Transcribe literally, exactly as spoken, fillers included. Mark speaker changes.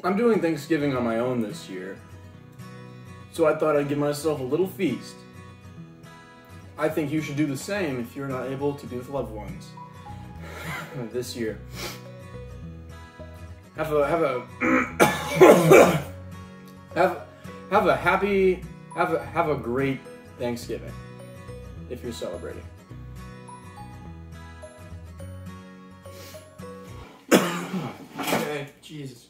Speaker 1: I'm doing Thanksgiving on my own this year, so I thought I'd give myself a little feast. I think you should do the same if you're not able to be with loved ones this year. Have a have a have have a happy have a have a great Thanksgiving if you're celebrating. Okay, Jesus.